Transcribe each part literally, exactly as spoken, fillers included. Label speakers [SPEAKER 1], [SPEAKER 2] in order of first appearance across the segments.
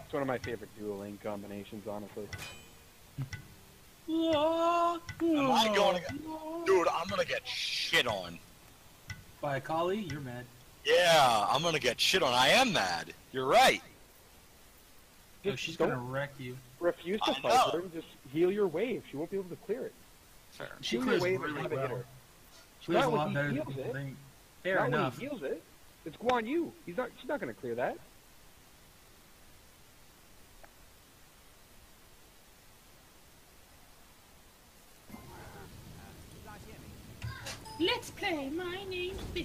[SPEAKER 1] It's one of my favorite dual link combinations, honestly.
[SPEAKER 2] Am I going to get... Dude, I'm gonna get shit on.
[SPEAKER 3] By Kali, you're mad.
[SPEAKER 2] Yeah, I'm gonna get shit on. I am mad. You're right.
[SPEAKER 3] Oh, she's
[SPEAKER 1] don't
[SPEAKER 3] gonna wreck you.
[SPEAKER 1] refuse to
[SPEAKER 2] I
[SPEAKER 1] fight
[SPEAKER 2] know.
[SPEAKER 1] her and just heal your wave. She won't be able to clear it.
[SPEAKER 2] Fair.
[SPEAKER 3] She
[SPEAKER 1] Heal
[SPEAKER 3] clears
[SPEAKER 1] your wave
[SPEAKER 3] really
[SPEAKER 1] and have it hit
[SPEAKER 3] well.
[SPEAKER 1] her.
[SPEAKER 3] She plays a
[SPEAKER 1] Not when
[SPEAKER 3] lot
[SPEAKER 1] he
[SPEAKER 3] better than
[SPEAKER 1] heals
[SPEAKER 3] people
[SPEAKER 1] it.
[SPEAKER 3] think. Fair
[SPEAKER 1] Not
[SPEAKER 3] enough.
[SPEAKER 1] when he heals it. It's Guan Yu. He's not. She's not going to clear that.
[SPEAKER 3] Let's play. My name's Bitch.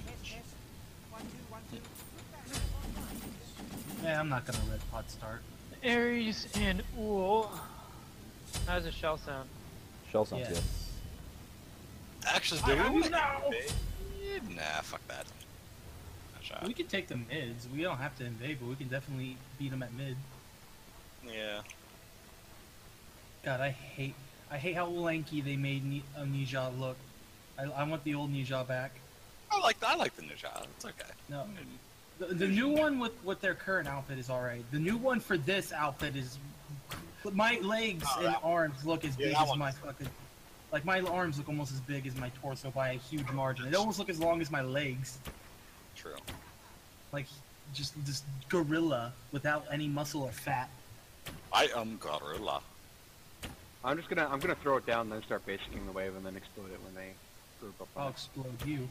[SPEAKER 3] Yeah, I'm not gonna red pot start.
[SPEAKER 4] Ares and Ull. How does a shell sound?
[SPEAKER 5] Shell sounds
[SPEAKER 3] Yeah.
[SPEAKER 5] good.
[SPEAKER 2] Actually,
[SPEAKER 3] I
[SPEAKER 2] do
[SPEAKER 3] have
[SPEAKER 2] we?
[SPEAKER 3] you now.
[SPEAKER 2] Nah, fuck that. Not shot.
[SPEAKER 3] We can take the mids. We don't have to invade, but we can definitely beat them at mid.
[SPEAKER 2] Yeah.
[SPEAKER 3] God, I hate, I hate how lanky they made Ni uh, Nija look. I, I want the old Nija back.
[SPEAKER 2] I like I like the new shot. It's okay.
[SPEAKER 3] No, the, the new one with with their current outfit is alright. The new one for this outfit is, my legs
[SPEAKER 2] Oh,
[SPEAKER 3] and
[SPEAKER 2] that-
[SPEAKER 3] arms look as
[SPEAKER 2] Yeah,
[SPEAKER 3] big
[SPEAKER 2] that
[SPEAKER 3] as
[SPEAKER 2] one
[SPEAKER 3] my
[SPEAKER 2] is-
[SPEAKER 3] fucking, like my arms look almost as big as my torso by a huge margin. They almost look as long as my legs.
[SPEAKER 2] True.
[SPEAKER 3] Like just this gorilla without any muscle or fat.
[SPEAKER 2] I am gorilla.
[SPEAKER 1] I'm just gonna. I'm gonna throw it down, then start basicing the wave, and then explode it when they group up.
[SPEAKER 3] I'll
[SPEAKER 1] on it.
[SPEAKER 3] explode you.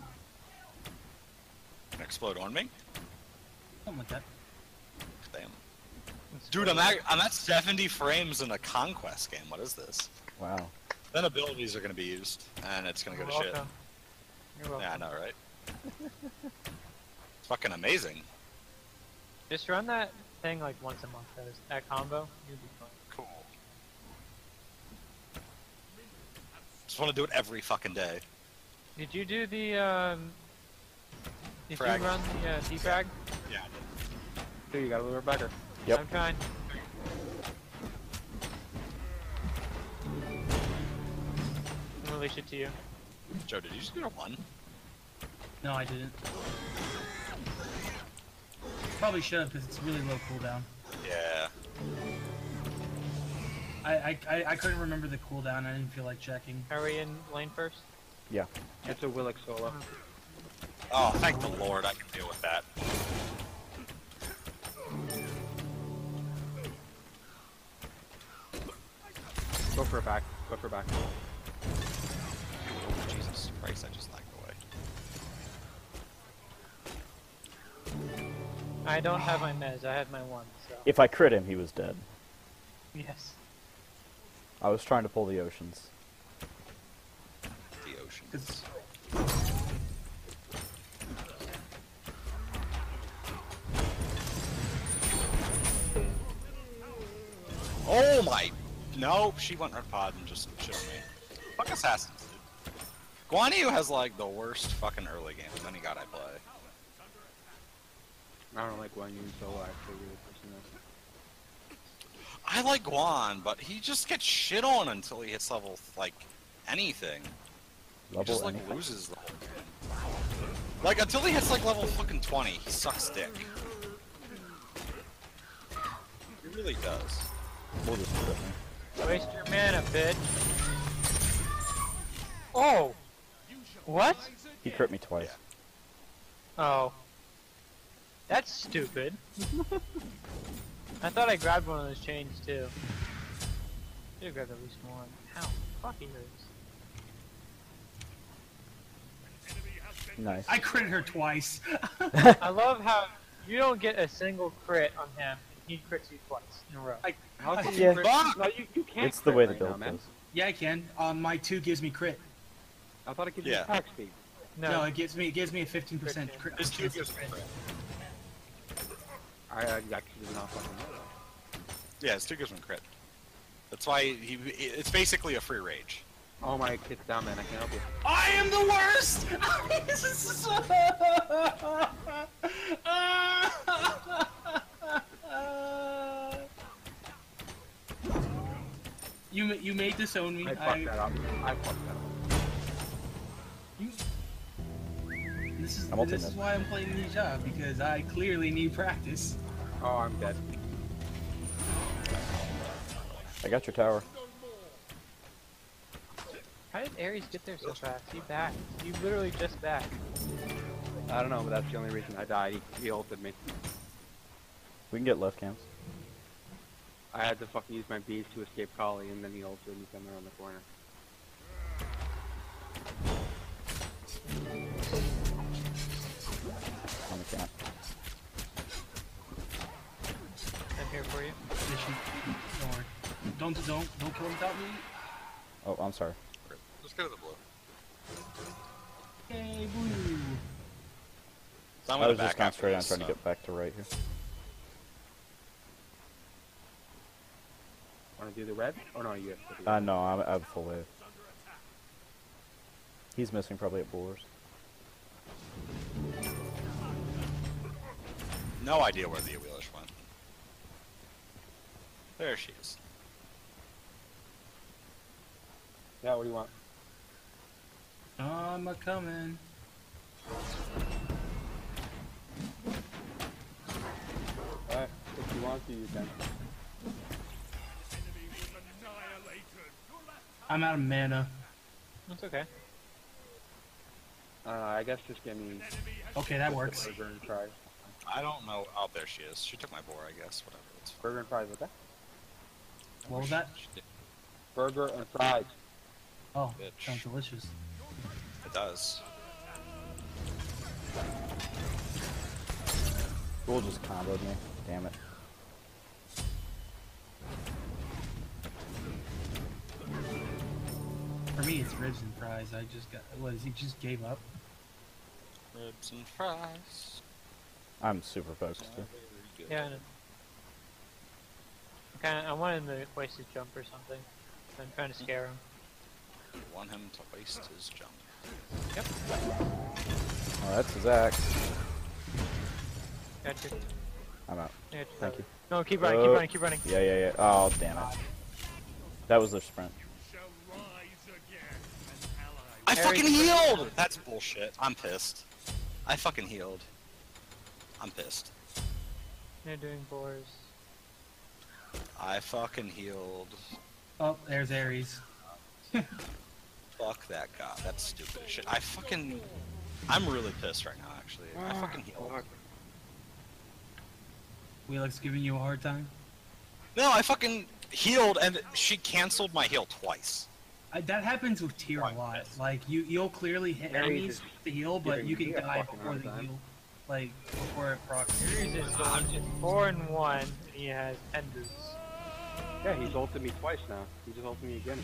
[SPEAKER 2] Explode on me?
[SPEAKER 3] Something like that.
[SPEAKER 2] Damn. Dude, I'm at I'm at seventy frames in a conquest game. What is this?
[SPEAKER 5] Wow.
[SPEAKER 2] Then abilities are gonna be used, and it's gonna go
[SPEAKER 4] You're
[SPEAKER 2] to shit.
[SPEAKER 4] welcome. You're welcome.
[SPEAKER 2] Yeah, I know, right? It's fucking amazing.
[SPEAKER 4] Just run that thing like once a month, guys. That combo, you'll be fine.
[SPEAKER 2] Cool. Just want to do it every fucking day.
[SPEAKER 4] Did you do the, um... Did
[SPEAKER 2] Frag.
[SPEAKER 4] you run the uh, defrag?
[SPEAKER 2] Yeah.
[SPEAKER 1] So you got a little Rebecca.
[SPEAKER 5] Yep.
[SPEAKER 4] I'm trying. I'll release it to you.
[SPEAKER 2] Joe, did you just get a one?
[SPEAKER 3] No, I didn't. Probably should have because it's really low cooldown.
[SPEAKER 2] Yeah.
[SPEAKER 3] I, I, I, I couldn't remember the cooldown. I didn't feel like checking.
[SPEAKER 4] Are we in lane first?
[SPEAKER 5] Yeah.
[SPEAKER 1] It's a Willick solo.
[SPEAKER 2] Oh, thank the Lord, I can deal with that.
[SPEAKER 1] Go for a back. Go for a back.
[SPEAKER 2] Jesus Christ, I just lagged away.
[SPEAKER 4] I don't have my mez, I have my one, so...
[SPEAKER 5] If I crit him, he was dead.
[SPEAKER 4] Yes.
[SPEAKER 5] I was trying to pull the oceans.
[SPEAKER 2] The ocean.
[SPEAKER 3] 'Cause-
[SPEAKER 2] Oh my! Nope, she went red pod and just shit on me. Fuck assassins, dude. Guan Yu has like the worst fucking early game of any god I play.
[SPEAKER 1] I don't like Guan Yu solo actually, really personally.
[SPEAKER 2] I like Guan, but he just gets shit on until he hits level like anything. He
[SPEAKER 5] Level
[SPEAKER 2] just like
[SPEAKER 5] anything.
[SPEAKER 2] loses the whole game. Like until he hits like level fucking twenty, he sucks dick. He really does.
[SPEAKER 5] We'll just crit me.
[SPEAKER 4] Waste your mana, bitch. Oh! What?
[SPEAKER 5] He crit me twice.
[SPEAKER 4] Oh. That's stupid. I thought I grabbed one of those chains too. Should've grabbed at least one. Ow. Fucking hurts.
[SPEAKER 5] Nice.
[SPEAKER 3] I critted her twice.
[SPEAKER 4] I love how you don't get a single crit on him, and he crits you twice in a row.
[SPEAKER 3] I,
[SPEAKER 1] How
[SPEAKER 3] I-
[SPEAKER 1] can
[SPEAKER 5] Yeah.
[SPEAKER 1] you crit? No, you, you can't
[SPEAKER 5] It's the
[SPEAKER 1] crit
[SPEAKER 5] way the
[SPEAKER 1] right now,
[SPEAKER 5] build
[SPEAKER 1] man.
[SPEAKER 5] goes.
[SPEAKER 3] yeah, I can. Um, my two gives me crit.
[SPEAKER 1] I thought it gives
[SPEAKER 2] Yeah.
[SPEAKER 1] you attack speed.
[SPEAKER 4] No,
[SPEAKER 3] No, it gives me it gives me a fifteen percent
[SPEAKER 4] Crit
[SPEAKER 3] crit.
[SPEAKER 2] His two
[SPEAKER 3] chance
[SPEAKER 2] gives
[SPEAKER 3] to
[SPEAKER 2] me
[SPEAKER 3] crit.
[SPEAKER 2] crit.
[SPEAKER 1] I, I actually did not fucking know that.
[SPEAKER 2] Yeah, his two gives me crit. That's why he. It's basically a free rage.
[SPEAKER 1] Oh my kid's down, man. I can't help you.
[SPEAKER 3] I am the worst. you ma- you made disown me.
[SPEAKER 1] I fucked that up. I fucked that up.
[SPEAKER 3] You, this is
[SPEAKER 5] I'm ultimate.
[SPEAKER 3] this is why I'm playing Ninja because I clearly need practice.
[SPEAKER 1] Oh, I'm dead.
[SPEAKER 5] I got your tower.
[SPEAKER 4] How did Ares get there so fast? He backed. You literally just backed.
[SPEAKER 1] I don't know, but that's the only reason I died. He, he ulted me.
[SPEAKER 5] We can get left cams.
[SPEAKER 1] I had to fucking use my bees to escape Kali, and then he ulted and came around the corner.
[SPEAKER 5] On the camp.
[SPEAKER 4] I'm here for you.
[SPEAKER 3] Yeah, she, don't worry. Don't don't don't kill him without me.
[SPEAKER 5] Oh, I'm sorry.
[SPEAKER 2] Let's go to the blue.
[SPEAKER 3] Yay, blue.
[SPEAKER 2] So I'm
[SPEAKER 5] I
[SPEAKER 2] gonna
[SPEAKER 5] was just
[SPEAKER 2] back after
[SPEAKER 5] concentrating on
[SPEAKER 2] this,
[SPEAKER 5] trying to
[SPEAKER 2] so-
[SPEAKER 5] get back to right here.
[SPEAKER 1] Want to do the red? Or no, you have to do
[SPEAKER 5] Uh, no, I'm, I have full wave. He's missing probably at Boars.
[SPEAKER 2] No idea where the Wheelish went. There she is.
[SPEAKER 1] Yeah, what do you want?
[SPEAKER 3] I'm a coming.
[SPEAKER 1] Alright, if you want to, you can.
[SPEAKER 3] I'm out of mana.
[SPEAKER 4] That's okay.
[SPEAKER 1] Uh, I guess just give me...
[SPEAKER 3] Okay, that works.
[SPEAKER 1] Burger and fries.
[SPEAKER 2] I don't know. Oh, there she is. She took my boar, I guess. Whatever. It's fine.
[SPEAKER 1] Burger and fries, what that?
[SPEAKER 3] What was that?
[SPEAKER 2] She did-
[SPEAKER 1] Burger and fries.
[SPEAKER 3] Oh,
[SPEAKER 2] Bitch.
[SPEAKER 3] sounds delicious.
[SPEAKER 2] It does.
[SPEAKER 5] Bull just comboed me. Damn it.
[SPEAKER 3] For me, it's ribs and fries. I just got. What is he just gave up?
[SPEAKER 2] Ribs and fries.
[SPEAKER 5] I'm super focused too.
[SPEAKER 4] Yeah, I know. Kinda, I want him to waste his jump or something. I'm trying to scare him.
[SPEAKER 2] You want him to waste his jump.
[SPEAKER 4] Yep.
[SPEAKER 5] Oh, that's Zach.
[SPEAKER 4] Got you.
[SPEAKER 5] I'm out.
[SPEAKER 4] I got you.
[SPEAKER 5] Thank you.
[SPEAKER 4] No, keep running, keep
[SPEAKER 5] Oh.
[SPEAKER 4] running, keep running.
[SPEAKER 5] Yeah, yeah, yeah. Oh, damn it. That was their sprint.
[SPEAKER 2] I
[SPEAKER 4] Ares-
[SPEAKER 2] fucking healed! That's bullshit. I'm pissed. I fucking healed. I'm pissed.
[SPEAKER 4] They're doing boars.
[SPEAKER 2] I fucking healed.
[SPEAKER 3] Oh, there's Ares.
[SPEAKER 2] Fuck that guy. That's stupid as shit. I fucking... I'm really pissed right now, actually. I fucking healed.
[SPEAKER 3] Wheelix giving you a hard time.
[SPEAKER 2] No, I fucking healed and she canceled my heal twice.
[SPEAKER 3] I, that happens with tier a lot. Like you, you'll clearly hit
[SPEAKER 1] Ares
[SPEAKER 3] enemies
[SPEAKER 1] is
[SPEAKER 3] with the heal, but
[SPEAKER 1] giving
[SPEAKER 3] you can
[SPEAKER 1] me a
[SPEAKER 3] die
[SPEAKER 1] fucking
[SPEAKER 3] before
[SPEAKER 1] hard
[SPEAKER 3] the
[SPEAKER 1] time.
[SPEAKER 3] heal, like before it procs.
[SPEAKER 4] Ares is going four and one, and he has ten boots.
[SPEAKER 1] Yeah, he's ulted me twice now. He just ulted me again.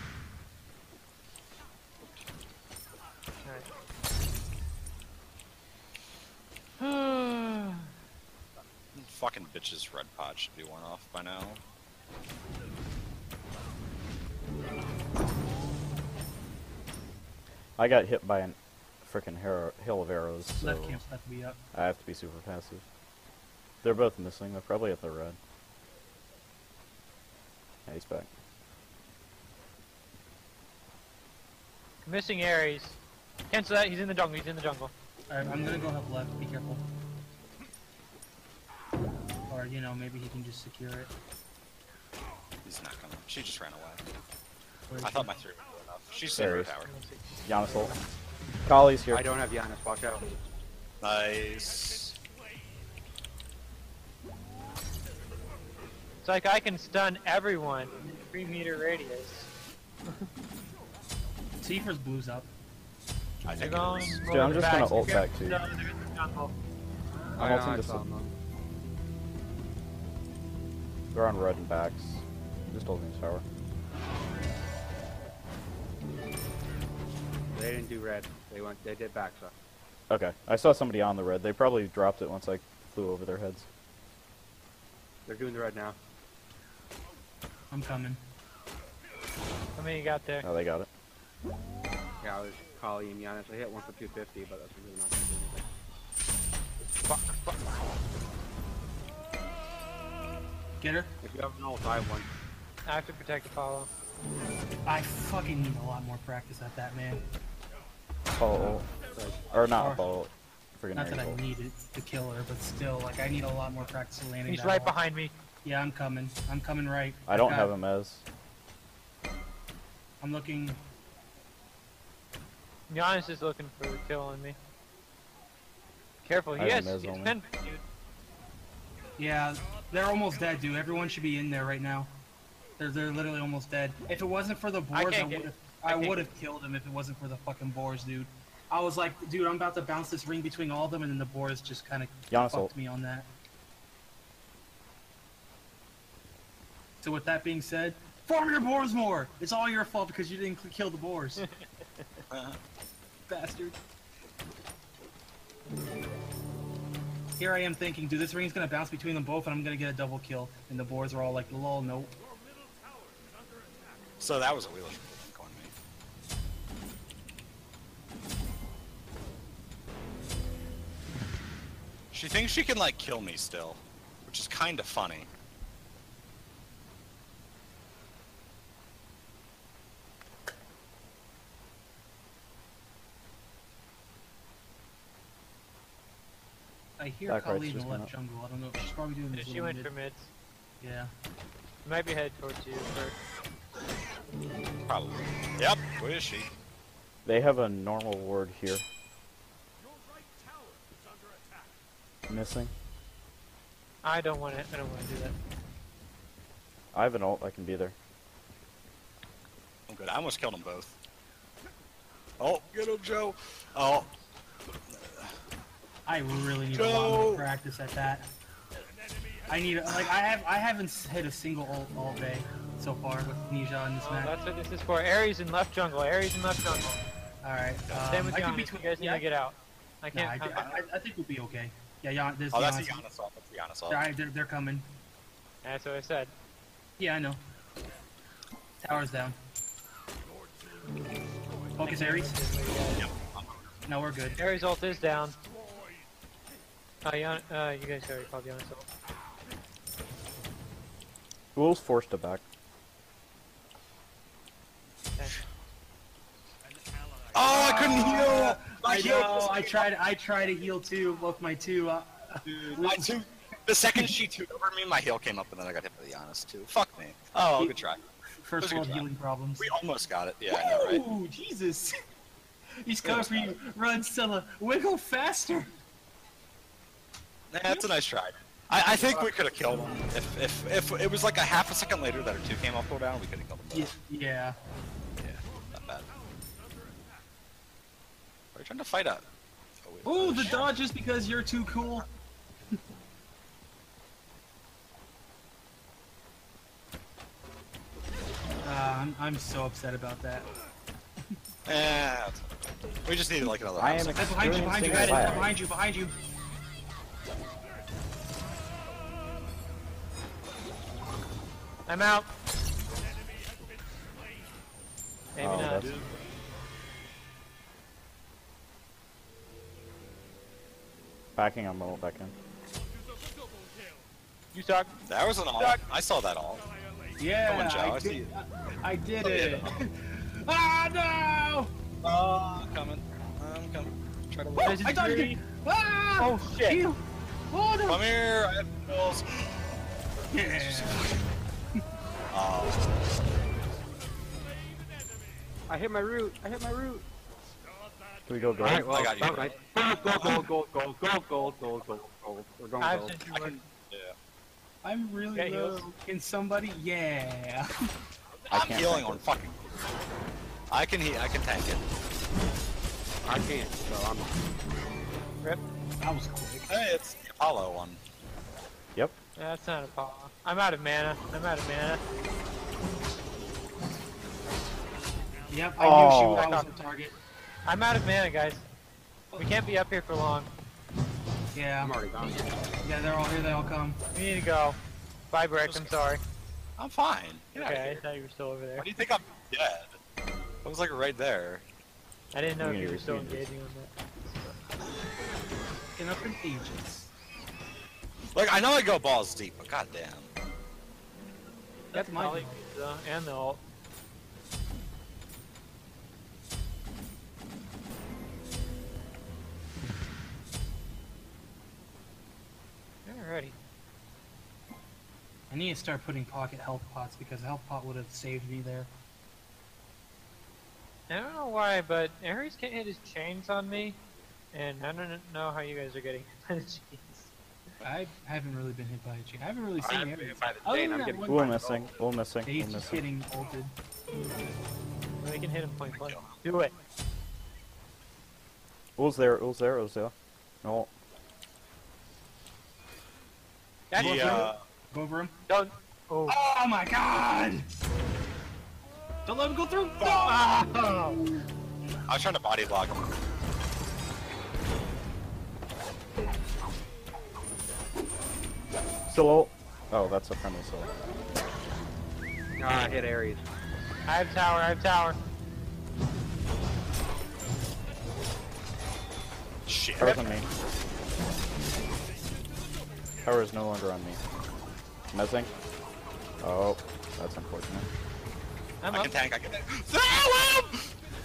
[SPEAKER 4] Alright.
[SPEAKER 2] Fucking bitches red pod should be worn off by now.
[SPEAKER 5] I got hit by a freaking hair- hail of arrows, so
[SPEAKER 3] Left camp's left to be up.
[SPEAKER 5] I have to be super passive. They're both missing. They're probably at the red. Yeah, he's back.
[SPEAKER 4] Missing Ares. Cancel that, he's in the jungle, he's in the jungle.
[SPEAKER 3] Alright, I'm gonna go help left. Be careful. Or you know, maybe he can just secure it.
[SPEAKER 2] He's not gonna. She just ran away.
[SPEAKER 3] Where is
[SPEAKER 2] I
[SPEAKER 3] he?
[SPEAKER 2] thought my three was enough. She's
[SPEAKER 5] There
[SPEAKER 2] in
[SPEAKER 5] he
[SPEAKER 2] her
[SPEAKER 5] is.
[SPEAKER 2] tower.
[SPEAKER 5] Giannis ult. Kali's here.
[SPEAKER 1] I don't have Giannis, watch out.
[SPEAKER 2] Nice.
[SPEAKER 4] It's like I can stun everyone in a three meter radius.
[SPEAKER 3] Tifa's blues up.
[SPEAKER 2] I
[SPEAKER 4] They're
[SPEAKER 2] think
[SPEAKER 4] going
[SPEAKER 2] it is.
[SPEAKER 5] Dude, I'm just gonna ult back
[SPEAKER 4] to
[SPEAKER 5] to you.
[SPEAKER 4] jungle.
[SPEAKER 5] I'm
[SPEAKER 1] I know,
[SPEAKER 5] ulting
[SPEAKER 1] I
[SPEAKER 5] to
[SPEAKER 1] saw
[SPEAKER 5] some-
[SPEAKER 1] him, though.
[SPEAKER 5] They're on red and backs. Just holding his tower.
[SPEAKER 1] They didn't do red. They went. They did back, so.
[SPEAKER 5] Okay. I saw somebody on the red. They probably dropped it once I flew over their heads.
[SPEAKER 1] They're doing the red now.
[SPEAKER 3] I'm coming.
[SPEAKER 4] How many you got there?
[SPEAKER 5] Oh, they got it.
[SPEAKER 1] Yeah, I was Kali and Giannis. I hit one for two fifty, but that's really not gonna do anything.
[SPEAKER 4] Fuck, fuck.
[SPEAKER 3] Get her.
[SPEAKER 1] If you have an ult, I have one.
[SPEAKER 4] I have to protect Apollo.
[SPEAKER 3] I fucking need a lot more practice at that, man.
[SPEAKER 5] Apollo ult. Or not
[SPEAKER 3] Or-
[SPEAKER 5] Apollo ult. Friggin'
[SPEAKER 3] Not that
[SPEAKER 5] Ares
[SPEAKER 3] I
[SPEAKER 5] ult.
[SPEAKER 3] need it to kill her, but still, like I need a lot more practice landing.
[SPEAKER 4] He's
[SPEAKER 3] that
[SPEAKER 4] right
[SPEAKER 3] ult.
[SPEAKER 4] behind me.
[SPEAKER 3] Yeah, I'm coming. I'm coming right.
[SPEAKER 5] I don't
[SPEAKER 3] got-
[SPEAKER 5] have him as.
[SPEAKER 3] I'm looking.
[SPEAKER 4] Giannis is looking for the kill on me. Careful, he
[SPEAKER 5] I
[SPEAKER 4] has
[SPEAKER 5] have Mez
[SPEAKER 4] he's
[SPEAKER 5] only.
[SPEAKER 4] been, dude.
[SPEAKER 3] Yeah, they're almost dead, dude. Everyone should be in there right now. They're they're literally almost dead. If it wasn't for the boars, I,
[SPEAKER 4] can't get-
[SPEAKER 3] would have
[SPEAKER 4] I
[SPEAKER 3] I
[SPEAKER 4] can't
[SPEAKER 3] would
[SPEAKER 4] get-
[SPEAKER 3] have killed him if it wasn't for the fucking boars, dude. I was like, dude, I'm about to bounce this ring between all of them, and then the boars just kind of
[SPEAKER 5] Giannis
[SPEAKER 3] fucked
[SPEAKER 5] ult.
[SPEAKER 3] me on that. So with that being said, farm your boars more. It's all your fault because you didn't kill the boars, bastard. Here I am thinking, dude, this ring's gonna bounce between them both, and I'm gonna get a double kill. And the boars are all like, lol, nope.
[SPEAKER 2] So that was a wheeler on me. She thinks she can like kill me still, which is kind of funny.
[SPEAKER 3] I hear
[SPEAKER 5] Back right's
[SPEAKER 3] Kali in the
[SPEAKER 5] just
[SPEAKER 3] left
[SPEAKER 5] gone up.
[SPEAKER 3] jungle. I don't know. She's probably doing
[SPEAKER 4] Yeah,
[SPEAKER 3] this
[SPEAKER 4] she
[SPEAKER 3] little
[SPEAKER 4] went
[SPEAKER 3] mid.
[SPEAKER 4] for mids.
[SPEAKER 3] Yeah.
[SPEAKER 4] She might be headed towards you first.
[SPEAKER 2] Probably. Yep. Where is she?
[SPEAKER 5] They have a normal ward here. Missing.
[SPEAKER 4] I don't want to. I don't want to do that.
[SPEAKER 5] I have an ult. I can be there.
[SPEAKER 2] I'm good. I almost killed them both. Oh, get him, Joe. Oh,
[SPEAKER 3] I really need a lot more
[SPEAKER 2] Go!
[SPEAKER 3] practice at that. I need like I have I haven't hit a single ult all day so far with Nisha in this
[SPEAKER 4] Oh,
[SPEAKER 3] match.
[SPEAKER 4] that's what this is for. Ares in left jungle. Ares in left jungle.
[SPEAKER 3] All right. Um,
[SPEAKER 4] Same with
[SPEAKER 3] I could
[SPEAKER 4] Giannis.
[SPEAKER 3] be
[SPEAKER 4] You
[SPEAKER 3] tw-
[SPEAKER 4] guys need
[SPEAKER 3] yeah,
[SPEAKER 4] to get out. I
[SPEAKER 3] Nah,
[SPEAKER 4] can't.
[SPEAKER 3] I,
[SPEAKER 4] I,
[SPEAKER 3] I, I think we'll be okay. Yeah, Jan, there's
[SPEAKER 2] oh, that's
[SPEAKER 3] Giannis.
[SPEAKER 2] the Giannis ult. That's the Giannis ult.
[SPEAKER 3] They're, they're, they're coming.
[SPEAKER 4] that's what I said.
[SPEAKER 3] Yeah, I know. Tower's down. Focus Ares. No, we're good.
[SPEAKER 4] Ares ult is down. Oh, Gian, uh, you guys already called Giannis ult.
[SPEAKER 5] Will's forced to back.
[SPEAKER 4] Okay.
[SPEAKER 2] Oh, I couldn't heal. My
[SPEAKER 3] I
[SPEAKER 2] heal
[SPEAKER 3] know.
[SPEAKER 2] was-
[SPEAKER 3] I tried. I tried to heal too with my two. Uh,
[SPEAKER 2] Dude, my two. The second she two over me, my heal came up, and then I got hit by the Giannis too. Fuck me. Oh, good try.
[SPEAKER 3] first
[SPEAKER 2] Those are
[SPEAKER 3] world
[SPEAKER 2] good
[SPEAKER 3] healing problems.
[SPEAKER 2] We almost got it. Yeah, I know, right?
[SPEAKER 3] Ooh, Jesus. He's coming for you. Run, Stella. Wiggle faster.
[SPEAKER 2] Nah, that's a nice try. I, I think we could have killed him if, if if it was like a half a second later that our two came off cooldown. We could have killed him.
[SPEAKER 3] Yeah.
[SPEAKER 2] Both.
[SPEAKER 3] yeah.
[SPEAKER 2] Yeah, not bad. Are you trying to fight up?
[SPEAKER 3] Ooh, the dodge is because you're too cool. Uh, I'm, I'm so upset about that.
[SPEAKER 2] Eh, we just needed like another.
[SPEAKER 5] I
[SPEAKER 2] half
[SPEAKER 5] am
[SPEAKER 2] second.
[SPEAKER 3] Hey, behind you, behind you,
[SPEAKER 5] experiencing
[SPEAKER 3] guys,
[SPEAKER 5] lag.
[SPEAKER 3] behind you, behind you.
[SPEAKER 4] I'm out. Maybe
[SPEAKER 5] Oh,
[SPEAKER 4] not.
[SPEAKER 5] that's- Backing on ult back in.
[SPEAKER 4] You suck.
[SPEAKER 2] That was an all.
[SPEAKER 4] Duck.
[SPEAKER 2] I saw that all.
[SPEAKER 3] Yeah,
[SPEAKER 2] Come on, Joe, I
[SPEAKER 3] I
[SPEAKER 2] see
[SPEAKER 3] did,
[SPEAKER 2] you.
[SPEAKER 3] I, I did it. ah, no!
[SPEAKER 2] Oh, I'm coming. I'm coming. Try to.
[SPEAKER 3] Oh,
[SPEAKER 4] This is
[SPEAKER 3] I dodged it.
[SPEAKER 4] greedy.
[SPEAKER 3] Ah!
[SPEAKER 4] Oh shit.
[SPEAKER 3] Ew. Oh, no.
[SPEAKER 2] Come here. I have pills.
[SPEAKER 3] Yeah.
[SPEAKER 2] Oh,
[SPEAKER 1] I hit my root. I hit my root.
[SPEAKER 5] Can we go gold?
[SPEAKER 1] Alright, well,
[SPEAKER 2] I got you.
[SPEAKER 1] alright. Gold, gold, gold, gold, gold, gold, gold, gold, gold. We're going
[SPEAKER 4] I've
[SPEAKER 1] gold.
[SPEAKER 4] sent you
[SPEAKER 2] I
[SPEAKER 4] one.
[SPEAKER 2] can. Yeah.
[SPEAKER 3] I'm really
[SPEAKER 4] Yeah, he
[SPEAKER 3] low.
[SPEAKER 4] was-
[SPEAKER 3] Can somebody? Yeah.
[SPEAKER 5] I
[SPEAKER 2] I'm
[SPEAKER 5] can't
[SPEAKER 2] healing
[SPEAKER 5] tank
[SPEAKER 2] on
[SPEAKER 5] it.
[SPEAKER 2] fucking. I can heal. I can tank it.
[SPEAKER 1] I can't, so I'm.
[SPEAKER 4] Rip.
[SPEAKER 3] That was quick.
[SPEAKER 2] Hey, it's the Apollo one.
[SPEAKER 5] Yep.
[SPEAKER 4] Yeah, that's not a Apollo. I'm out of mana. I'm out of mana.
[SPEAKER 3] Yep, I
[SPEAKER 5] Oh.
[SPEAKER 3] knew she was on target.
[SPEAKER 4] I'm out of mana, guys. We can't be up here for long.
[SPEAKER 3] Yeah.
[SPEAKER 1] I'm already gone.
[SPEAKER 3] Yeah, they're all here. They all come.
[SPEAKER 4] We need to go. Bye, Brick. I'm sorry.
[SPEAKER 2] I'm fine. Get out of
[SPEAKER 4] Okay, I
[SPEAKER 2] here.
[SPEAKER 4] thought you were still over there.
[SPEAKER 2] Why do you think I'm dead? I was like right there.
[SPEAKER 4] I didn't know
[SPEAKER 5] We
[SPEAKER 4] if you
[SPEAKER 5] need
[SPEAKER 4] were
[SPEAKER 5] to
[SPEAKER 4] still
[SPEAKER 5] read this.
[SPEAKER 4] engaging on that.
[SPEAKER 3] Picking up in ages.
[SPEAKER 2] Like I know I go balls deep, but goddamn.
[SPEAKER 3] That's my.
[SPEAKER 4] Ollie, uh, and the ult. Alrighty.
[SPEAKER 3] I need to start putting pocket health pots because a health pot would have saved me there.
[SPEAKER 4] I don't know why, but Ares can't hit his chains on me, and I don't know how you guys are getting hit by the chains.
[SPEAKER 3] I haven't really been hit by a chain. I haven't really seen
[SPEAKER 1] I'm
[SPEAKER 3] Ares.
[SPEAKER 1] hit by the
[SPEAKER 3] Other
[SPEAKER 1] chain,
[SPEAKER 3] than
[SPEAKER 1] I'm
[SPEAKER 3] that
[SPEAKER 1] getting
[SPEAKER 3] one-
[SPEAKER 5] Wool
[SPEAKER 1] One
[SPEAKER 5] missing. Wool missing.
[SPEAKER 3] Yeah, he's
[SPEAKER 5] Wool
[SPEAKER 3] just
[SPEAKER 5] missing.
[SPEAKER 3] getting ulted.
[SPEAKER 4] We can hit him point blank. Do it.
[SPEAKER 5] Wool's there. Wool's there. Wool's there. No.
[SPEAKER 4] That's
[SPEAKER 2] He, uh,
[SPEAKER 3] Go over him.
[SPEAKER 4] Don't. Oh.
[SPEAKER 3] Oh my god! Don't let him go through! No!
[SPEAKER 2] I was trying to body block him.
[SPEAKER 5] Still ult. Oh, that's a friendly soul.
[SPEAKER 1] Ah, hit Ares.
[SPEAKER 4] I have tower. I have tower.
[SPEAKER 2] Shit.
[SPEAKER 5] Power's on me. Power is no longer on me. Mezzing. Oh, that's unfortunate.
[SPEAKER 4] I'm
[SPEAKER 2] I
[SPEAKER 4] up.
[SPEAKER 2] can tank, I can tank. Throw him!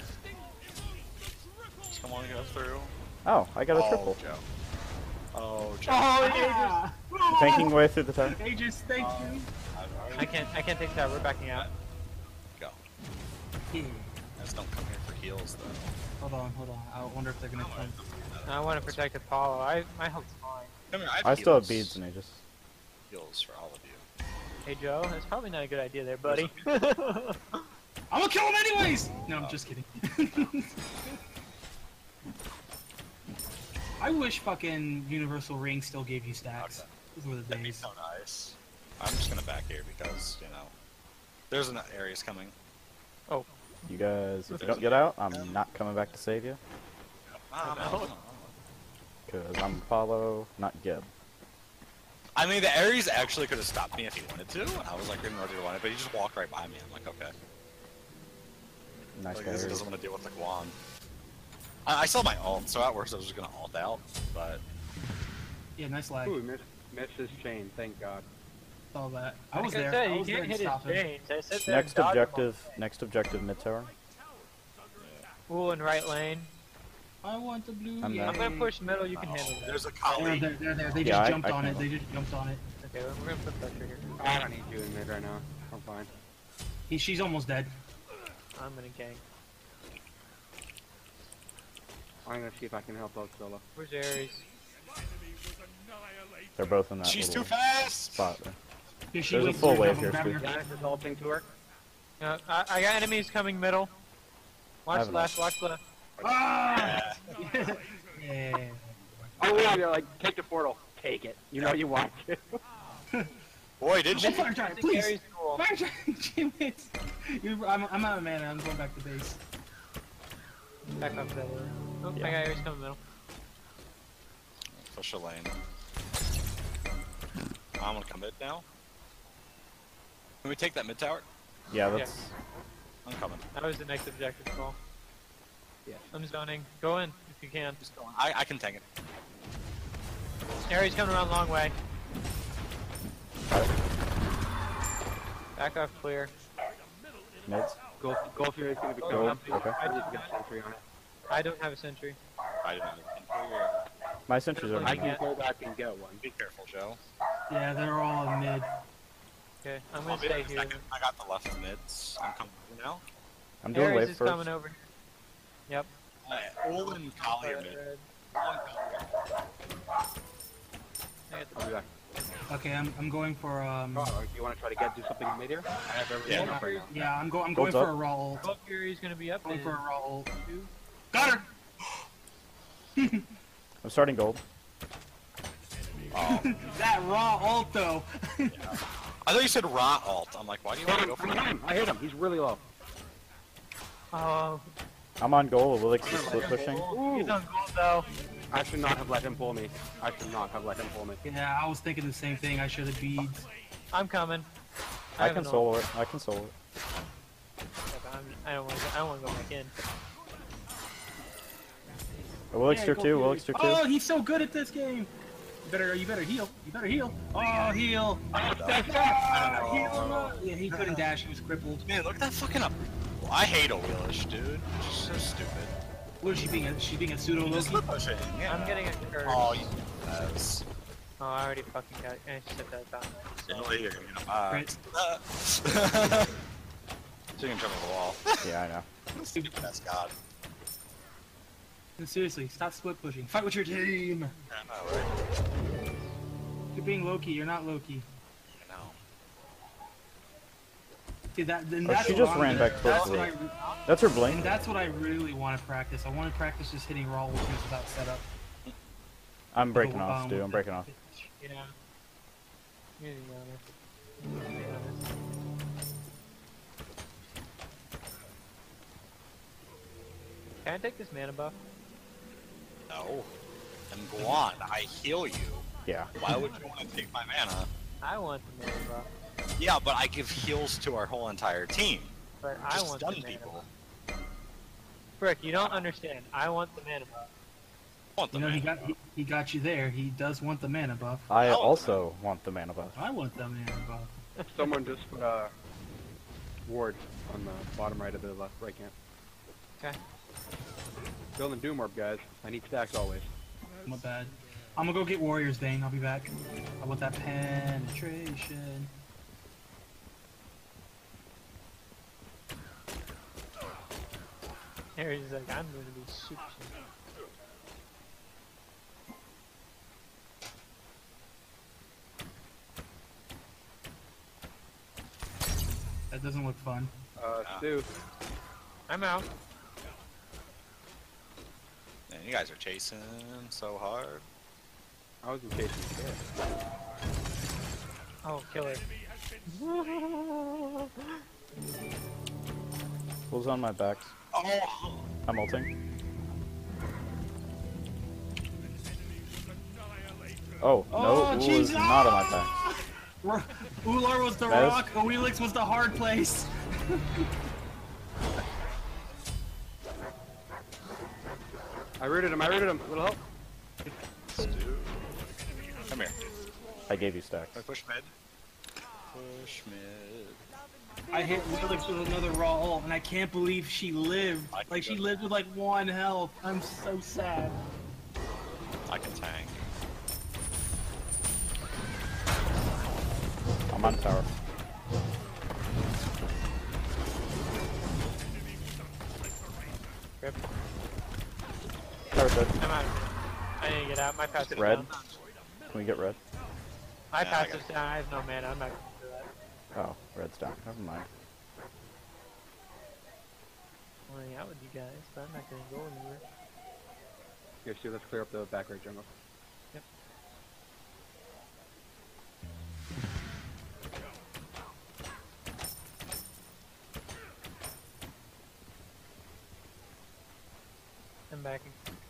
[SPEAKER 2] Come on, go through.
[SPEAKER 5] Oh, I got a
[SPEAKER 2] Oh,
[SPEAKER 5] triple.
[SPEAKER 2] Joe. Oh, Joe.
[SPEAKER 3] Oh, yeah!
[SPEAKER 5] Tanking way through the tower.
[SPEAKER 3] Aegis, thank you!
[SPEAKER 4] I can't. I can't take tower. We're backing out.
[SPEAKER 2] Go.
[SPEAKER 3] Yeah.
[SPEAKER 2] Just don't come here for heals, though.
[SPEAKER 3] Hold on, hold on. I wonder if they're gonna come.
[SPEAKER 4] I want to protect Apollo. I my health's fine.
[SPEAKER 2] Come here, I, have
[SPEAKER 5] I still have
[SPEAKER 2] heals.
[SPEAKER 5] beads and Aegis.
[SPEAKER 2] Heals for all of you.
[SPEAKER 4] Hey Joe, that's probably not a good idea there, buddy.
[SPEAKER 3] I'm gonna kill him anyways! No, I'm just kidding. I wish fucking Universal Ring still gave you stacks.
[SPEAKER 2] Okay.
[SPEAKER 3] Those were the
[SPEAKER 2] That'd be
[SPEAKER 3] days.
[SPEAKER 2] so nice. I'm just gonna back here because, you know, there's an Ares coming.
[SPEAKER 4] Oh,
[SPEAKER 5] You guys, if you don't get out, I'm not coming back to save you.
[SPEAKER 2] Ah,
[SPEAKER 4] I'm
[SPEAKER 2] no.
[SPEAKER 4] out.
[SPEAKER 5] Because I'm Apollo, not Gib.
[SPEAKER 2] I mean, the Ares actually could have stopped me if he wanted to. I was like, didn't know he wanted, but he just walked right by me. I'm like, okay.
[SPEAKER 5] Nice
[SPEAKER 2] Like,
[SPEAKER 5] guy.
[SPEAKER 2] he
[SPEAKER 5] Ares.
[SPEAKER 2] doesn't want to deal with the Guan. I, I saw my ult, so at worst I was just gonna ult out, but
[SPEAKER 3] Yeah, nice lag.
[SPEAKER 1] Ooh, missed, missed his chain, thank God.
[SPEAKER 3] Saw that. I
[SPEAKER 4] like
[SPEAKER 3] was
[SPEAKER 4] I
[SPEAKER 3] there.
[SPEAKER 4] said,
[SPEAKER 3] I
[SPEAKER 4] you
[SPEAKER 3] was there
[SPEAKER 4] can't
[SPEAKER 3] to
[SPEAKER 4] hit his
[SPEAKER 3] stop him.
[SPEAKER 4] chains. I said that.
[SPEAKER 5] Next objective, next objective mid tower.
[SPEAKER 4] Ooh, in right lane.
[SPEAKER 3] I want the blue.
[SPEAKER 5] I'm
[SPEAKER 3] yay.
[SPEAKER 5] there.
[SPEAKER 4] I'm gonna push middle. You can
[SPEAKER 2] Oh,
[SPEAKER 4] handle that.
[SPEAKER 2] there's a
[SPEAKER 3] They're,
[SPEAKER 2] colleague.
[SPEAKER 3] they're, they're there. They
[SPEAKER 5] Yeah,
[SPEAKER 3] just
[SPEAKER 5] I-
[SPEAKER 3] jumped
[SPEAKER 5] I
[SPEAKER 3] on
[SPEAKER 5] can
[SPEAKER 3] it. They
[SPEAKER 5] handle
[SPEAKER 3] just jumped on it.
[SPEAKER 4] Okay, we're, we're gonna put pressure here.
[SPEAKER 1] I don't need you in mid right now. I'm fine.
[SPEAKER 3] He, she's almost dead.
[SPEAKER 4] I'm gonna gank.
[SPEAKER 1] I'm gonna see if I can help out Solo.
[SPEAKER 4] Where's Ares?
[SPEAKER 5] They're both in that
[SPEAKER 2] She's too
[SPEAKER 5] little
[SPEAKER 2] fast!
[SPEAKER 5] spot there.
[SPEAKER 3] Here, she
[SPEAKER 5] There's a
[SPEAKER 3] waits
[SPEAKER 5] full
[SPEAKER 3] for
[SPEAKER 5] wave
[SPEAKER 3] double
[SPEAKER 5] here,
[SPEAKER 3] grabbing
[SPEAKER 5] Steve.
[SPEAKER 3] her.
[SPEAKER 1] Giannis is ulting to her.
[SPEAKER 4] Uh, I, I got enemies coming middle. Watch
[SPEAKER 5] have
[SPEAKER 4] left. Watch left.
[SPEAKER 3] Ah! yeah.
[SPEAKER 1] Oh yeah, you're like, take the portal. Take it. You know you want to.
[SPEAKER 2] Boy, did
[SPEAKER 3] Oh,
[SPEAKER 2] she?
[SPEAKER 3] fire giant,
[SPEAKER 4] I think
[SPEAKER 3] please!
[SPEAKER 4] Ares cool.
[SPEAKER 3] Fire giant, damn it! You, I'm, I'm out of mana. I'm going back to base.
[SPEAKER 4] Back up that way. Oh,
[SPEAKER 5] Yeah.
[SPEAKER 4] I got Ares coming middle.
[SPEAKER 2] Push a lane. I'm gonna come mid now. Can we take that mid tower?
[SPEAKER 5] Yeah, that's.
[SPEAKER 2] I'm coming.
[SPEAKER 4] That was the next objective call.
[SPEAKER 1] Yeah.
[SPEAKER 4] I'm zoning. Go in if you can.
[SPEAKER 2] Just going. I, I can tank it.
[SPEAKER 4] Ares coming around long way. Back off clear.
[SPEAKER 5] Mids.
[SPEAKER 1] Golf, Golf here is gonna be
[SPEAKER 4] Go,
[SPEAKER 1] cool.
[SPEAKER 4] Humpy.
[SPEAKER 5] Okay.
[SPEAKER 1] I need to get a sentry on it.
[SPEAKER 4] I don't have a sentry.
[SPEAKER 2] I didn't even.
[SPEAKER 5] My sentries are
[SPEAKER 1] I
[SPEAKER 5] mid.
[SPEAKER 1] can go back and get one.
[SPEAKER 2] Be careful, Joe.
[SPEAKER 3] Yeah, they're all in mid.
[SPEAKER 4] Okay, I'm
[SPEAKER 2] I'll
[SPEAKER 4] gonna
[SPEAKER 2] be
[SPEAKER 4] stay
[SPEAKER 2] there in a
[SPEAKER 4] here.
[SPEAKER 2] second. I got the left mids. I'm coming over now.
[SPEAKER 5] I'm doing
[SPEAKER 4] Ares
[SPEAKER 5] wave
[SPEAKER 4] is
[SPEAKER 5] first.
[SPEAKER 4] coming over. Yep.
[SPEAKER 2] Uh, Ul and Kali are mid.
[SPEAKER 4] Red.
[SPEAKER 2] Ul and Kali.
[SPEAKER 4] I got the
[SPEAKER 1] I'll be back.
[SPEAKER 3] Okay, I'm, I'm going for um.
[SPEAKER 1] Oh, do you want to try to get do something in mid here? I have everything
[SPEAKER 2] Yeah.
[SPEAKER 1] up right now.
[SPEAKER 3] Yeah, I'm going. I'm going
[SPEAKER 5] Gold's
[SPEAKER 3] for
[SPEAKER 5] up.
[SPEAKER 3] a raw ult.
[SPEAKER 4] Gold Fury's gonna be up.
[SPEAKER 3] Going
[SPEAKER 4] in
[SPEAKER 3] for a raw ult.
[SPEAKER 4] two.
[SPEAKER 3] Got her.
[SPEAKER 5] I'm starting gold.
[SPEAKER 2] Oh.
[SPEAKER 3] That raw ult though.
[SPEAKER 2] I thought you said raw alt. I'm like, why do you want
[SPEAKER 1] Hit
[SPEAKER 2] to
[SPEAKER 1] him,
[SPEAKER 2] go for
[SPEAKER 1] I hit
[SPEAKER 2] that?
[SPEAKER 1] him, I hit him, he's really low.
[SPEAKER 4] Oh,
[SPEAKER 5] I'm on goal. Willix is split pushing.
[SPEAKER 4] he's on gold though.
[SPEAKER 1] I should not have let him pull me. I should not have let him pull me.
[SPEAKER 3] Yeah, I was thinking the same thing. I should have beads.
[SPEAKER 4] I'm coming.
[SPEAKER 5] I
[SPEAKER 4] have
[SPEAKER 5] can
[SPEAKER 4] an ult.
[SPEAKER 5] solo it. I can solo it.
[SPEAKER 4] Yeah, but I'm, I don't want to. I don't want to go back in.
[SPEAKER 5] Oh, Willix
[SPEAKER 3] Yeah,
[SPEAKER 5] tier
[SPEAKER 3] go
[SPEAKER 5] two.
[SPEAKER 3] Fury.
[SPEAKER 5] Willix tier two.
[SPEAKER 3] Oh, he's so good at this game. You better, you better heal. You better heal. Oh, heal. Ah, heal. Yeah, he couldn't dash. He was crippled.
[SPEAKER 2] Man, look at that fucking up. I hate Oilish, dude. She's so stupid.
[SPEAKER 3] What is she being? A, she's being a pseudo
[SPEAKER 2] Just
[SPEAKER 3] Loki.
[SPEAKER 2] split pushing. Yeah.
[SPEAKER 4] I'm getting a curse.
[SPEAKER 2] Oh, you yes.
[SPEAKER 4] Oh, I already fucking got it. I set that down.
[SPEAKER 2] Really, you're gonna get a box. So you can jump over the wall.
[SPEAKER 5] Yeah, I know.
[SPEAKER 2] Stupid ass god.
[SPEAKER 3] No, seriously, stop split pushing. Fight with your team.
[SPEAKER 2] I know, right?
[SPEAKER 3] You're being Loki. You're not Loki.
[SPEAKER 2] I know.
[SPEAKER 3] See that? Then
[SPEAKER 5] Oh,
[SPEAKER 3] that's
[SPEAKER 5] she
[SPEAKER 3] what
[SPEAKER 5] just
[SPEAKER 3] I'm
[SPEAKER 5] ran
[SPEAKER 3] gonna-
[SPEAKER 5] back towards
[SPEAKER 3] that's
[SPEAKER 5] me.
[SPEAKER 3] what I-
[SPEAKER 5] That's her
[SPEAKER 3] And
[SPEAKER 5] blink.
[SPEAKER 3] that's what I really want to practice. I want to practice just hitting raw ultimates without setup.
[SPEAKER 5] I'm breaking
[SPEAKER 3] Um,
[SPEAKER 5] off, dude. I'm breaking off.
[SPEAKER 4] Yeah. You're the honest. You're the honest. Can I take this mana buff?
[SPEAKER 2] No. And Guan, I heal you.
[SPEAKER 5] Yeah.
[SPEAKER 2] Why would you want to take my mana?
[SPEAKER 4] I want the mana buff,
[SPEAKER 2] Yeah, but I give heals to our whole entire team.
[SPEAKER 4] but I
[SPEAKER 2] Just
[SPEAKER 4] want the
[SPEAKER 2] stun
[SPEAKER 4] mana
[SPEAKER 2] people.
[SPEAKER 4] buff. Frick, you don't understand. I want the mana buff.
[SPEAKER 2] I want the
[SPEAKER 3] You know, he
[SPEAKER 2] mana.
[SPEAKER 3] got he, he got you there. He does want the mana buff.
[SPEAKER 5] I
[SPEAKER 2] Oh.
[SPEAKER 5] also want the mana buff.
[SPEAKER 3] I want the mana buff.
[SPEAKER 1] Someone just put a ward on the bottom right of the left right camp.
[SPEAKER 4] Okay.
[SPEAKER 1] Building Doom Orb, guys. I need stacks always.
[SPEAKER 3] My bad. I'm gonna go get Warriors Bane. I'll be back. I want that penetration.
[SPEAKER 4] Harry's like, I'm gonna be super.
[SPEAKER 3] That doesn't look fun.
[SPEAKER 1] Uh,
[SPEAKER 2] Ah.
[SPEAKER 1] Stu.
[SPEAKER 4] I'm out.
[SPEAKER 2] Man, you guys are chasing so hard.
[SPEAKER 1] I wasn't chasing shit.
[SPEAKER 4] Oh, kill it.
[SPEAKER 5] Who's on my backs?
[SPEAKER 2] Oh!
[SPEAKER 5] I'm ulting. Oh,
[SPEAKER 3] Oh,
[SPEAKER 5] no, Ull is
[SPEAKER 3] Jesus!
[SPEAKER 5] not on my back.
[SPEAKER 3] Ro- Ular was the
[SPEAKER 5] That is-
[SPEAKER 3] rock. Oelix was the hard place.
[SPEAKER 1] I rooted him. I rooted him. Little help.
[SPEAKER 2] Stu. Come here.
[SPEAKER 5] I gave you stacks.
[SPEAKER 2] Wait, push mid. Push mid.
[SPEAKER 3] I hit Oelix with another raw ult, and I can't believe she lived.
[SPEAKER 2] I can
[SPEAKER 3] Like she
[SPEAKER 2] go
[SPEAKER 3] lived with like one health. I'm so sad.
[SPEAKER 2] I can tank.
[SPEAKER 5] I'm on tower.
[SPEAKER 4] Rip.
[SPEAKER 5] Tower's dead.
[SPEAKER 4] I'm out. I need to get out. My passive
[SPEAKER 5] Red.
[SPEAKER 4] down.
[SPEAKER 5] Can we get red?
[SPEAKER 4] My
[SPEAKER 2] Yeah, I
[SPEAKER 4] passive's
[SPEAKER 2] got
[SPEAKER 4] down. I have no mana. I'm not gonna do that.
[SPEAKER 5] Oh, red's down. Never mind.
[SPEAKER 4] I'm going out with you guys, but I'm not gonna go anywhere.
[SPEAKER 1] Here, Stu. Let's clear up the back right jungle.
[SPEAKER 4] Yep. I'm back.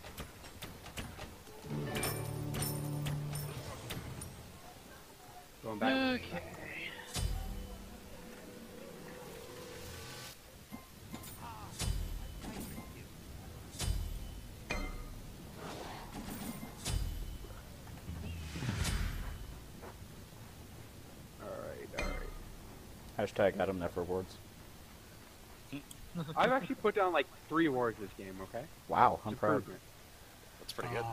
[SPEAKER 1] Going back.
[SPEAKER 4] Okay.
[SPEAKER 1] Alright, alright.
[SPEAKER 5] Hashtag Adam Neff rewards.
[SPEAKER 1] I've actually put down like three wards this game, okay?
[SPEAKER 5] Wow, I'm proud.
[SPEAKER 1] Improvement.
[SPEAKER 2] That's pretty good.
[SPEAKER 3] Aw.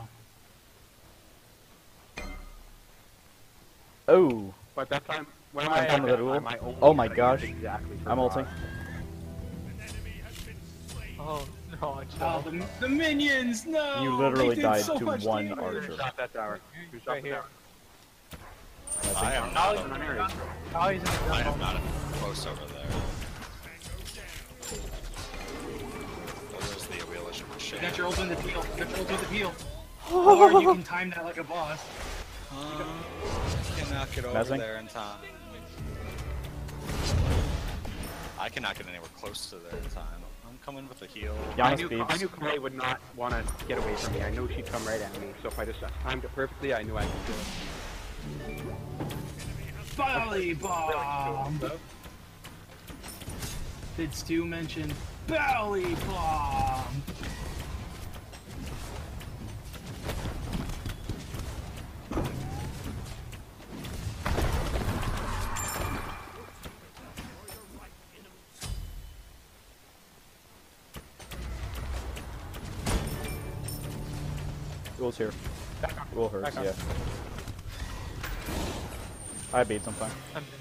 [SPEAKER 5] Oh,
[SPEAKER 1] But that time, when
[SPEAKER 4] I'm
[SPEAKER 1] I
[SPEAKER 4] done
[SPEAKER 5] with that
[SPEAKER 1] I
[SPEAKER 5] ult.
[SPEAKER 1] might only
[SPEAKER 5] Oh my
[SPEAKER 1] use
[SPEAKER 5] gosh.
[SPEAKER 1] Exactly for
[SPEAKER 5] I'm
[SPEAKER 1] Rod.
[SPEAKER 5] ulting.
[SPEAKER 4] Oh no, it's
[SPEAKER 3] Oh,
[SPEAKER 4] not.
[SPEAKER 3] the, the minions! No!
[SPEAKER 5] You
[SPEAKER 3] they
[SPEAKER 5] literally
[SPEAKER 3] did
[SPEAKER 5] died
[SPEAKER 3] so
[SPEAKER 5] to
[SPEAKER 3] much
[SPEAKER 5] one
[SPEAKER 3] damage.
[SPEAKER 5] archer.
[SPEAKER 1] Shot that tower. Who shot
[SPEAKER 4] Right
[SPEAKER 1] the
[SPEAKER 4] here.
[SPEAKER 1] tower?
[SPEAKER 2] I am
[SPEAKER 1] I'm
[SPEAKER 2] not.
[SPEAKER 1] on Ares.
[SPEAKER 4] Oh, he's in the
[SPEAKER 2] I am
[SPEAKER 4] jungle.
[SPEAKER 2] not close over there. Oh, there's the wheelish
[SPEAKER 3] You
[SPEAKER 2] machine.
[SPEAKER 3] got your ult in the peel. You got your ult in the peel. Or you can time that like a boss.
[SPEAKER 2] Uh, cannot get over
[SPEAKER 5] Mezzing?
[SPEAKER 2] there in time. I cannot get anywhere close to there in time. I'm coming with a heal.
[SPEAKER 1] I
[SPEAKER 5] Giannis
[SPEAKER 1] knew, I
[SPEAKER 5] Beebs.
[SPEAKER 1] knew Clay would not want to get away from me. I knew she'd come right at me. So if I just timed it perfectly, I knew I could do it.
[SPEAKER 3] Belly bomb! Did Stu mention belly bomb?
[SPEAKER 5] Ull's here. Ull hurts,
[SPEAKER 4] Back up.
[SPEAKER 5] yeah. I beat something.
[SPEAKER 4] I'm dead.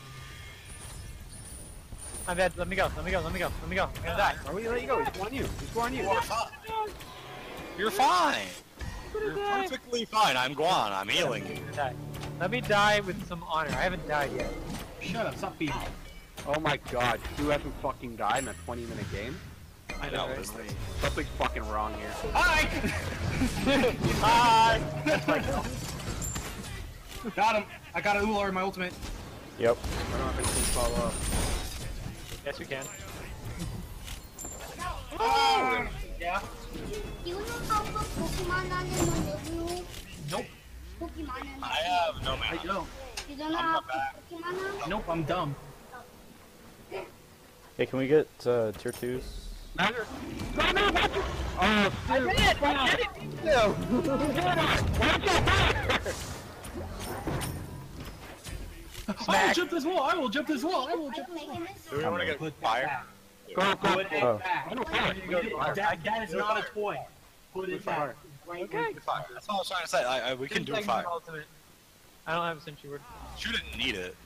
[SPEAKER 4] I'm dead. Let me go. Let me go. Let me go. Let me go. I'm gonna die.
[SPEAKER 1] Why would you let you go? He's on you. He's on you.
[SPEAKER 2] You're fine. You're fine. You're perfectly fine. I'm Guan. I'm healing you.
[SPEAKER 4] I'm gonna die. Let me die with some honor. I haven't died yet.
[SPEAKER 3] Shut up, stop beating.
[SPEAKER 1] Oh my god, Stu hasn't fucking died in a twenty minute game?
[SPEAKER 2] I know. This thing.
[SPEAKER 1] Something's fucking wrong here.
[SPEAKER 3] Hi!
[SPEAKER 4] Hi!
[SPEAKER 3] Got him. I got a Ular in my ultimate.
[SPEAKER 5] Yep.
[SPEAKER 1] I don't have anything to follow up.
[SPEAKER 4] Yes, we can.
[SPEAKER 3] Oh! Yeah.
[SPEAKER 6] Do you know how to put Pokemon on in the new
[SPEAKER 3] Nope.
[SPEAKER 6] Pokemon on
[SPEAKER 2] I have no
[SPEAKER 3] I
[SPEAKER 2] mana.
[SPEAKER 3] don't.
[SPEAKER 6] You don't know
[SPEAKER 2] I'm
[SPEAKER 6] how
[SPEAKER 2] not
[SPEAKER 6] to put Pokemon on?
[SPEAKER 3] Nope, I'm dumb.
[SPEAKER 5] Hey, can we get uh, tier twos?
[SPEAKER 1] No, no, that's it! Oh, Stu!
[SPEAKER 4] I did it! I did it!
[SPEAKER 3] I will jump this wall! I will jump this wall! I will jump this wall!
[SPEAKER 2] Do we want to get
[SPEAKER 3] Put that
[SPEAKER 2] fire?
[SPEAKER 3] back.
[SPEAKER 1] Go, go,
[SPEAKER 3] Put it
[SPEAKER 5] Oh.
[SPEAKER 3] back.
[SPEAKER 1] I don't care.
[SPEAKER 3] That, that is not a toy. Put it back.
[SPEAKER 4] Okay.
[SPEAKER 2] Fire. That's all I was trying to say. I, I, we can do fire.
[SPEAKER 4] Ultimate. I don't have a Sentry Word.
[SPEAKER 2] You didn't need it.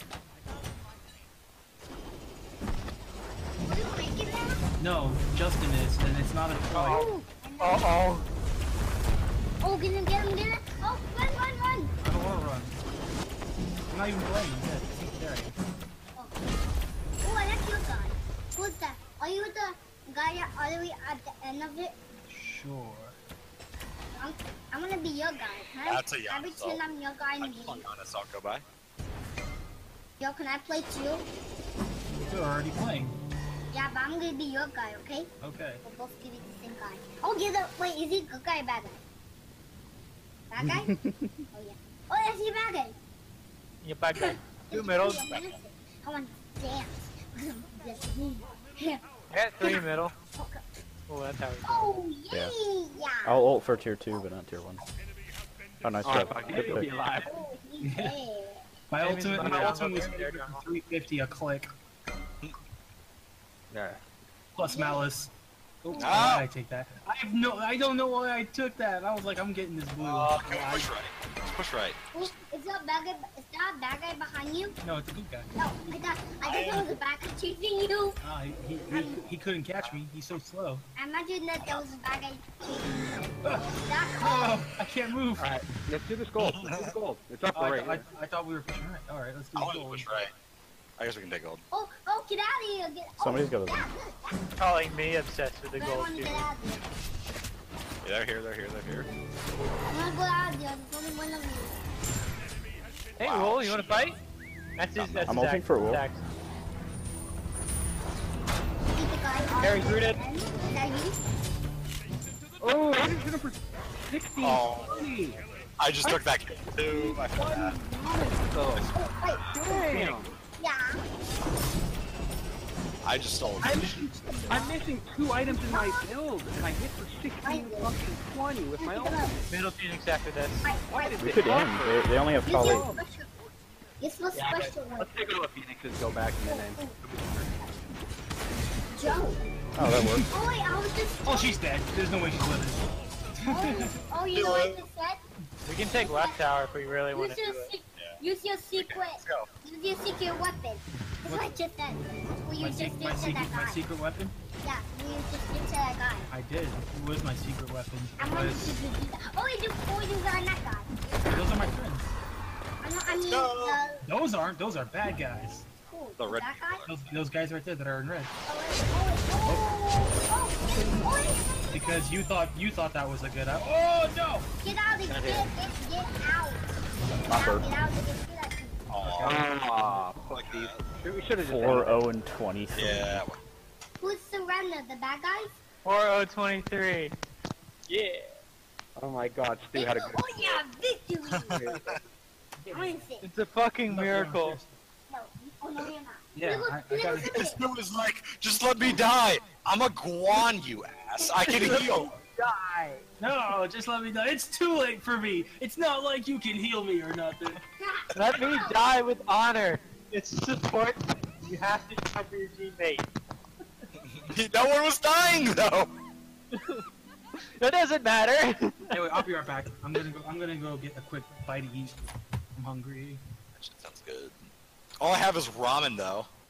[SPEAKER 6] Are you making that?
[SPEAKER 3] No, Justin is, and it's not a toy.
[SPEAKER 6] Oh,
[SPEAKER 4] Uh oh.
[SPEAKER 6] oh, get him, get him, get him. Oh, run, run, run.
[SPEAKER 3] I don't want to run. I'm not even playing. I'm dead. He's dead.
[SPEAKER 6] Oh, oh, I like your guy. Who's that? Are you the guy all the way at the end of it?
[SPEAKER 3] Sure.
[SPEAKER 6] I'm, I'm gonna be your guy. Can I,
[SPEAKER 2] That's a
[SPEAKER 6] I
[SPEAKER 2] young
[SPEAKER 6] pretend
[SPEAKER 2] soul.
[SPEAKER 6] I'm your guy in
[SPEAKER 2] I
[SPEAKER 6] the
[SPEAKER 2] just
[SPEAKER 6] game.
[SPEAKER 2] want honest, I'll go by.
[SPEAKER 6] Yo, can I play too?
[SPEAKER 3] You're already playing.
[SPEAKER 6] Yeah, but I'm gonna be your guy, okay?
[SPEAKER 3] Okay.
[SPEAKER 6] We'll both give it the same guy. Oh, give the wait. Is he good guy or bad guy? Bad guy? Oh yeah. Oh, yes, he bad guy.
[SPEAKER 4] You bad guy. Two middle.
[SPEAKER 6] I want to dance. Yes, me. Yeah.
[SPEAKER 4] Yeah, three middle.
[SPEAKER 6] Okay.
[SPEAKER 4] Oh, that's how we do.
[SPEAKER 6] Oh
[SPEAKER 5] Yeah.
[SPEAKER 6] yay! Yeah.
[SPEAKER 5] I'll ult for tier two, but not tier one. Oh, nice
[SPEAKER 1] Oh,
[SPEAKER 5] job.
[SPEAKER 1] fuck,
[SPEAKER 5] Good
[SPEAKER 1] you'll be
[SPEAKER 5] pick.
[SPEAKER 1] alive.
[SPEAKER 6] Oh, he's dead.
[SPEAKER 3] My
[SPEAKER 4] Maybe
[SPEAKER 3] ultimate,
[SPEAKER 4] it's
[SPEAKER 3] my
[SPEAKER 4] not
[SPEAKER 3] ultimate was
[SPEAKER 4] out there, John.
[SPEAKER 3] three fifty a click.
[SPEAKER 1] Yeah.
[SPEAKER 3] Plus malice. Oh,
[SPEAKER 2] No.
[SPEAKER 3] I take that. I have no, I don't know why I took that. I was like, I'm getting this blue.
[SPEAKER 2] Uh, can we push right? Let's push right.
[SPEAKER 6] Oh, is that bad guy? Is that a bad guy behind you?
[SPEAKER 3] No, it's a good guy.
[SPEAKER 6] No, I thought I thought there was a bad guy chasing you.
[SPEAKER 3] Ah, he, he, he, he couldn't catch me. He's so slow.
[SPEAKER 6] I imagine that there was a bad guy chasing you.
[SPEAKER 3] Ah,
[SPEAKER 6] That
[SPEAKER 3] oh, I can't move.
[SPEAKER 1] Alright, let's do this gold. Let's do the gold. It's up
[SPEAKER 3] Oh, I,
[SPEAKER 1] right.
[SPEAKER 3] I, I thought we were pushing right. All right, let's do
[SPEAKER 2] I want to
[SPEAKER 3] gold.
[SPEAKER 2] push right. I guess we can take gold.
[SPEAKER 6] Oh, oh, get out of here! Get, oh,
[SPEAKER 5] Somebody's got a-
[SPEAKER 6] yeah, yeah.
[SPEAKER 4] Calling me obsessed with the
[SPEAKER 6] But I
[SPEAKER 4] gold
[SPEAKER 6] want to
[SPEAKER 4] too.
[SPEAKER 6] get out of here.
[SPEAKER 2] Yeah, they're here, they're here, they're here.
[SPEAKER 6] I want to go out of here. There's only one of you.
[SPEAKER 4] Hey,
[SPEAKER 2] Wow,
[SPEAKER 4] Wool, you wanna
[SPEAKER 2] shit.
[SPEAKER 4] fight? That's his, that's
[SPEAKER 5] I'm
[SPEAKER 4] his
[SPEAKER 5] ulting
[SPEAKER 4] axe,
[SPEAKER 5] for
[SPEAKER 4] his
[SPEAKER 5] Wool.
[SPEAKER 4] axe.
[SPEAKER 6] Beat the guy off.
[SPEAKER 4] Harry's rooted.
[SPEAKER 6] Is that you?
[SPEAKER 1] Oh, I didn't hit him for sixty.
[SPEAKER 2] Oh.
[SPEAKER 1] twenty.
[SPEAKER 2] I just took that kill too. I forgot.
[SPEAKER 1] Oh,
[SPEAKER 6] Oh, wait.
[SPEAKER 1] damn.
[SPEAKER 6] Yeah.
[SPEAKER 2] I just stole
[SPEAKER 1] I'm
[SPEAKER 2] it.
[SPEAKER 1] missing, I'm missing two items in my build, and I hit for sixteen fucking twenty with my own.
[SPEAKER 4] Middle Phoenix after this.
[SPEAKER 6] Wait, wait.
[SPEAKER 5] We could end. They, they only have
[SPEAKER 6] Use your
[SPEAKER 5] Kali.
[SPEAKER 6] special. Use your special one.
[SPEAKER 1] Let's take all the phoenixes, go back, and then end.
[SPEAKER 6] Joe.
[SPEAKER 5] Oh, that worked.
[SPEAKER 6] Oh wait, I was just.
[SPEAKER 3] Oh, she's dead. There's no way she's living.
[SPEAKER 6] Oh, oh you know what I just said?
[SPEAKER 4] We can take left tower if we really want
[SPEAKER 6] Use
[SPEAKER 4] to do
[SPEAKER 6] your,
[SPEAKER 4] it.
[SPEAKER 6] se- use your secret.
[SPEAKER 2] Let's go.
[SPEAKER 6] Use your secret weapon. That's what I just said. What you
[SPEAKER 3] My,
[SPEAKER 6] just
[SPEAKER 3] se-
[SPEAKER 6] did
[SPEAKER 3] my,
[SPEAKER 6] to
[SPEAKER 3] secret,
[SPEAKER 6] that
[SPEAKER 3] my
[SPEAKER 6] guy.
[SPEAKER 3] secret weapon?
[SPEAKER 6] Yeah, you just did to that guy.
[SPEAKER 3] I did. It was my secret weapon.
[SPEAKER 6] I
[SPEAKER 3] It
[SPEAKER 6] wanted
[SPEAKER 3] was,
[SPEAKER 6] to do that. Oh, you do. Oh, you got that guy.
[SPEAKER 3] those are my friends.
[SPEAKER 6] I, know, I mean,
[SPEAKER 2] go.
[SPEAKER 6] uh,
[SPEAKER 3] Those aren't. Those are bad guys.
[SPEAKER 6] cool.
[SPEAKER 2] The red
[SPEAKER 6] that guy.
[SPEAKER 3] Those, those guys right there that are in red.
[SPEAKER 6] Oh, wait, oh, wait, oh, oh, oh,
[SPEAKER 3] Because you thought you thought that was a good. Oh no!
[SPEAKER 6] get out of here. Get, get, get out. Get
[SPEAKER 5] My
[SPEAKER 6] out,
[SPEAKER 5] bird.
[SPEAKER 6] get out. Get, get out.
[SPEAKER 1] Ah, fuck these. We should have just
[SPEAKER 5] four
[SPEAKER 1] ended
[SPEAKER 5] oh and twenty-three.
[SPEAKER 2] Yeah.
[SPEAKER 6] Who's surrender? The bad guys?
[SPEAKER 4] four oh twenty-three. Yeah.
[SPEAKER 1] it. Oh my god, Stu had a good.
[SPEAKER 6] Oh yeah, victory. Wins it.
[SPEAKER 4] It's a fucking miracle.
[SPEAKER 6] No, oh no, you're not.
[SPEAKER 3] Yeah,
[SPEAKER 6] Look,
[SPEAKER 3] I- I
[SPEAKER 6] look,
[SPEAKER 3] gotta-
[SPEAKER 6] look,
[SPEAKER 2] This dude is like, just let me die. I'm a Guan, you ass. I can heal.
[SPEAKER 4] Die.
[SPEAKER 3] No, just let me know. It's too late for me. It's not like you can heal me or nothing.
[SPEAKER 4] Let me die with honor. It's support. You have to cover your teammate.
[SPEAKER 2] No one was dying though.
[SPEAKER 4] That doesn't matter.
[SPEAKER 3] Anyway, I'll be right back. I'm gonna go. I'm gonna go get a quick bite to eat. I'm hungry.
[SPEAKER 2] That shit sounds good. All I have is ramen though.